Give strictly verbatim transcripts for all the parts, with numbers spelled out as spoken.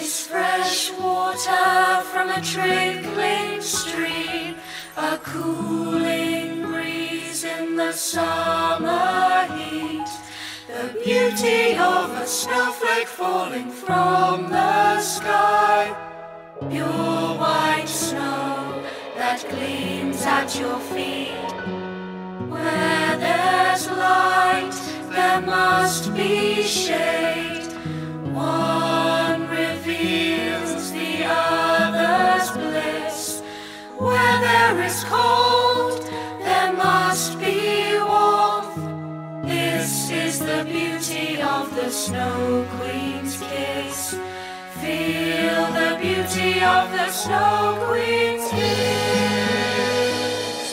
Is fresh water from a trickling stream, a cooling breeze in the summer heat, the beauty of a snowflake falling from the sky, pure white snow that gleams at your feet. Where there's light, there must be shade. One reveals the other's bliss. Where there is cold, there must be warmth. This is the beauty of the Snow Queen's kiss. Feel the beauty of the Snow Queen's kiss.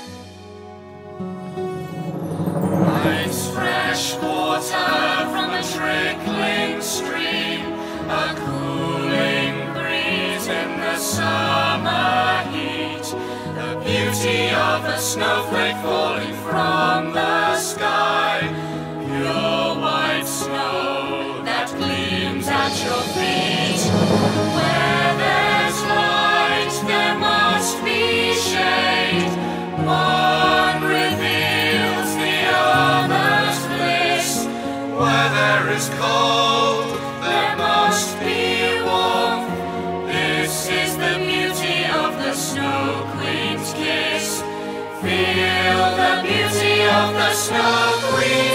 Ice fresh water from a trickling stream, a cooling breeze in the summer heat, the beauty of a snowflake falling from the sky, pure white snow that gleams at your feet. Where there's light, there must be shade. One reveals the other's bliss. Where there is cold, there must be warmth. This is the beauty of the Snow Queen's kiss. Feel the beauty of the Snow Queen's